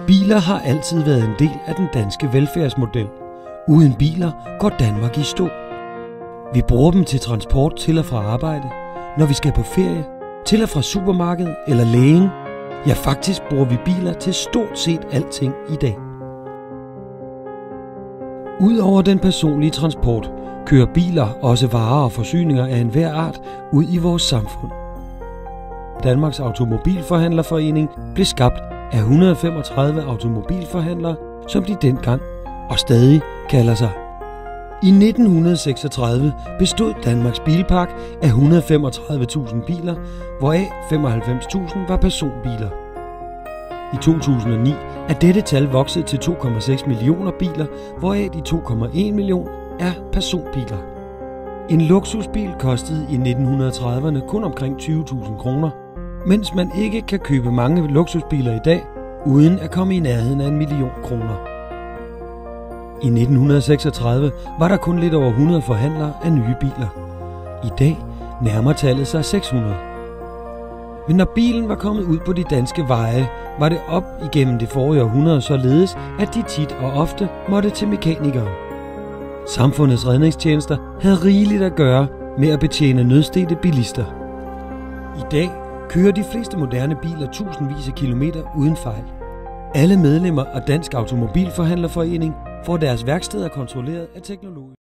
Biler har altid været en del af den danske velfærdsmodel. Uden biler går Danmark i stå. Vi bruger dem til transport til og fra arbejde, når vi skal på ferie, til og fra supermarkedet eller lægen. Ja, faktisk bruger vi biler til stort set alting i dag. Udover den personlige transport, kører biler også varer og forsyninger af enhver art ud i vores samfund. Danmarks Automobilforhandlerforening blev skabt af 135 automobilforhandlere, som de dengang og stadig kalder sig. I 1936 bestod Danmarks bilpark af 135.000 biler, hvoraf 95.000 var personbiler. I 2009 er dette tal vokset til 2,6 millioner biler, hvoraf de 2,1 millioner er personbiler. En luksusbil kostede i 1930'erne kun omkring 20.000 kroner, mens man ikke kan købe mange luksusbiler i dag, uden at komme i nærheden af 1 million kroner. I 1936 var der kun lidt over 100 forhandlere af nye biler. I dag nærmer tallet sig 600. Men når bilen var kommet ud på de danske veje, var det op igennem det forrige århundrede således, at de tit og ofte måtte til mekanikeren. Samfundets redningstjenester havde rigeligt at gøre med at betjene nødstedte bilister. I dag kører de fleste moderne biler tusindvis af kilometer uden fejl. Alle medlemmer af Dansk Automobilforhandlerforening får deres værksteder kontrolleret af teknologer.